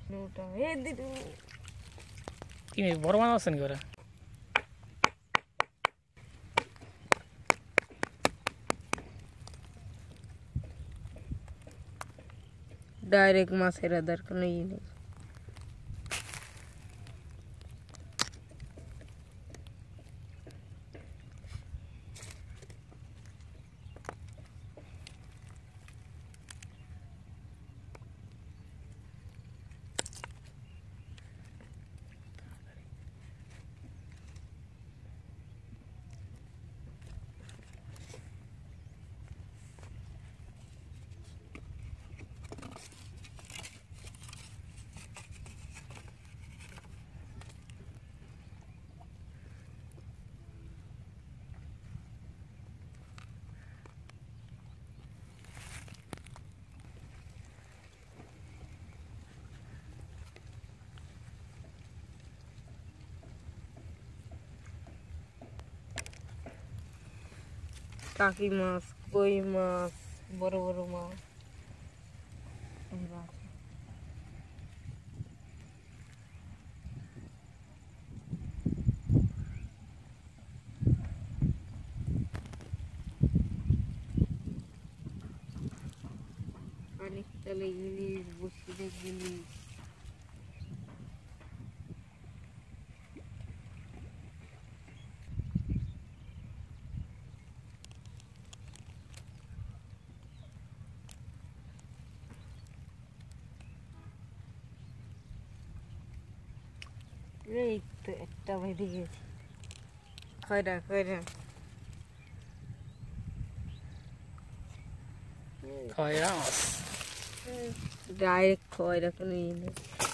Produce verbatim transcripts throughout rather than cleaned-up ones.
নোটা এ দিদু কি বড় মাছ আছে নাকি ওরা ডাইরেক্ট মাছের আদার কোনো ই নেই কাকি মাছ কই মাছ বড় বড় মাছ পানির তলে ইলিশ বসিরে ইলিশ এই তো একটা বেঁধে গেছে খয়রা খয়রা খয়রা মাছ ডাইরেক্ট খয়রা কোনো ই নেই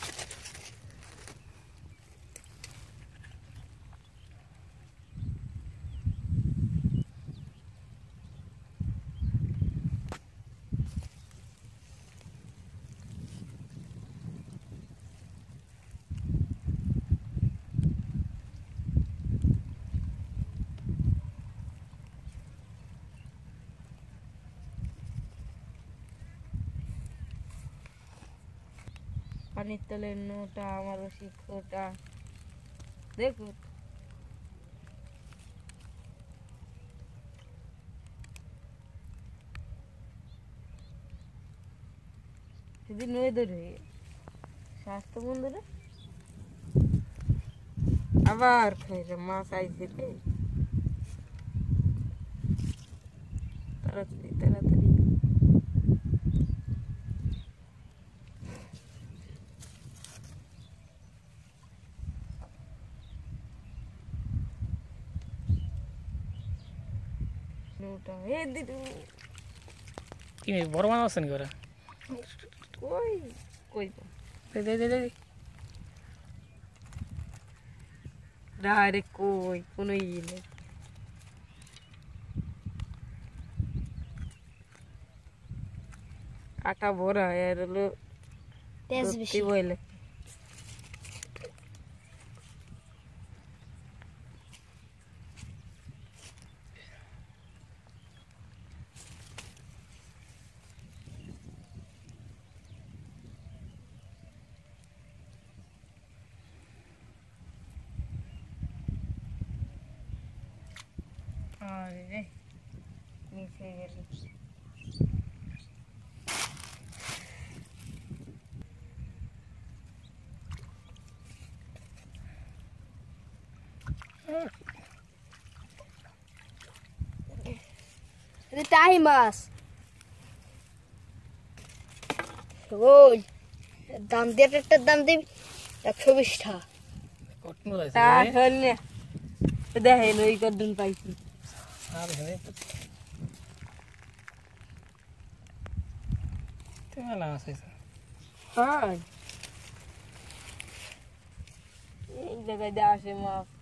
পানির তলের নোটা আমার শিক্ষটা দেখো সেদিন নয় ধরে স্বাস্থ্য বন্ধুরা আবার খাইছে মাছ আইছে রে তাড়াতাড়ি তাড়াতাড়ি নোটা এ দিদু কি বড় মাছ আছে নাকি ওরা কই কই দে দে দে দে ডাইরেক্ট কই কোনো ই নেই কাটা ভরা এর হলো তেজ বেশি বলে আরে নিচে গেল এটা টাই মাছ ওই দাম দিয়ে একটা দাম দিবি একশো বিশ টাকা কটনো আছে তা হলে দেখেন ওই কদিন পাইছি আর হে তো মেলা আছে হ্যাঁ এই জায়গায় আসে মাছ